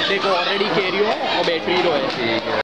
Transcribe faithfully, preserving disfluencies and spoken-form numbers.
देखो ऑलरेडी कैरियो और बैटरी रो है। ठीक है